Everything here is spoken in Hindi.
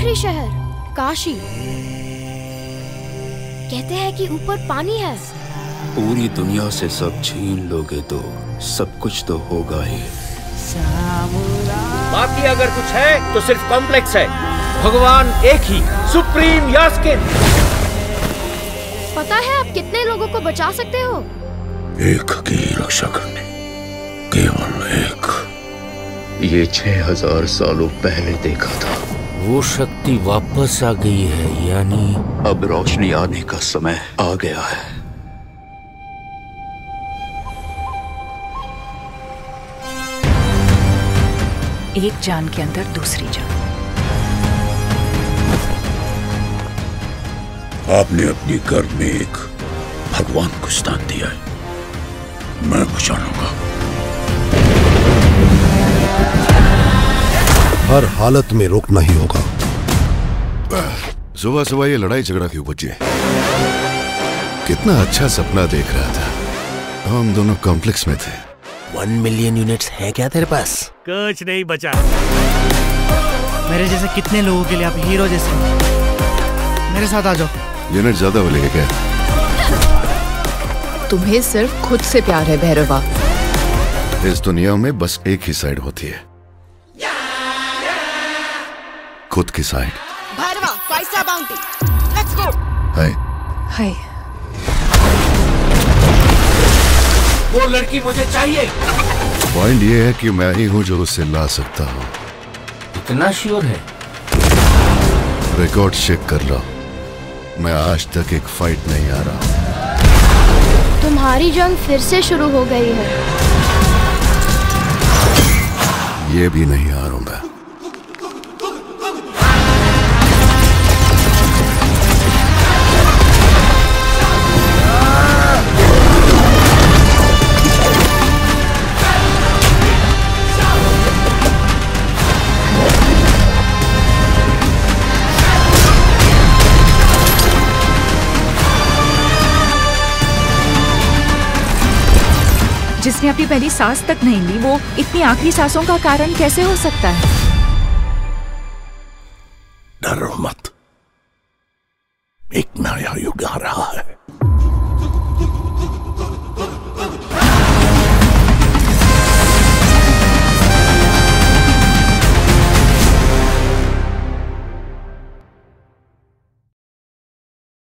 आखिरी शहर काशी। कहते हैं कि ऊपर पानी है। पूरी दुनिया से सब छीन लोगे तो सब कुछ तो होगा ही। बाकी अगर कुछ है तो सिर्फ कॉम्प्लेक्स है। भगवान एक ही, सुप्रीम यास्किन। पता है आप कितने लोगों को बचा सकते हो? एक की रक्षा करने, केवल एक। ये 6000 सालों पहले देखा था। वो शक्ति वापस आ गई है, यानी अब रोशनी आने का समय आ गया है। एक जान के अंदर दूसरी जान। आपने अपनी गर्भ में एक भगवान को स्थान दिया है, मैं बचा लूंगा। हर हालत में रुकना ही होगा। सुबह सुबह ये लड़ाई झगड़ा क्यों बची? कितना अच्छा सपना देख रहा था। हम दोनों कॉम्प्लेक्स में थे। 1 मिलियन यूनिट्स है क्या तेरे पास? कुछ नहीं बचा। मेरे जैसे कितने लोगों के लिए आप हीरो जैसे हो। मेरे साथ आ जाओ। यूनिट ज्यादा हो लेंगे क्या? तुम्हें सिर्फ खुद से प्यार है भैरवा। इस दुनिया में बस एक ही साइड होती है, खुद की side. Bhairawa, 5 star bounty. Let's go. हाय हाय। वो लड़की मुझे चाहिए। पॉइंट ये है कि मैं ही हूं जो उसे ला सकता हूं। इतना श्योर है? रिकॉर्ड चेक कर लो। मैं आज तक एक फाइट नहीं आ रहा। तुम्हारी जंग फिर से शुरू हो गई है। ये भी नहीं हारूंगा। जिसने अपनी पहली सांस तक नहीं ली, वो इतनी आखिरी सांसों का कारण कैसे हो सकता है? डरो मत, एक नया युग आ रहा है।